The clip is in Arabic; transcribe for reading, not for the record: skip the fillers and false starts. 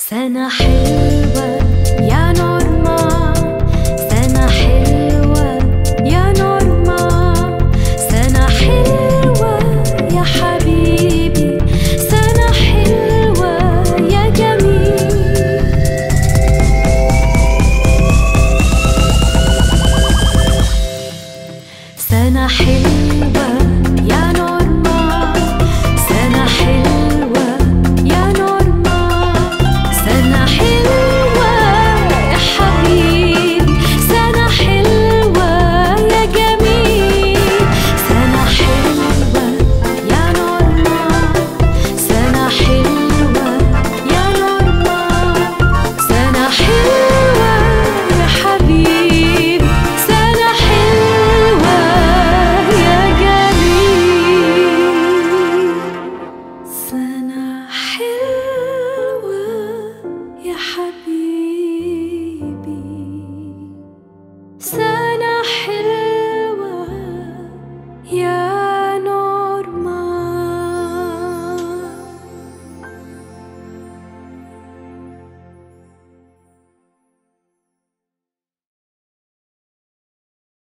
سنة حلوة يا نورما، سنة حلوة يا نورما، سنة حلوة يا حبيبي، سنة حلوة يا جميل. سنة حلوة يا نورما، سنة حلوة يا نورما، سنة حلوة يا حبيبي، سنة حلوة يا جميل. سنة حلوة يا نورما، سنة حلوة يا نورما، سنة حلوة يا حبيبي، سنة حلوة يا جميل. سنة حلوة يا حبيبي.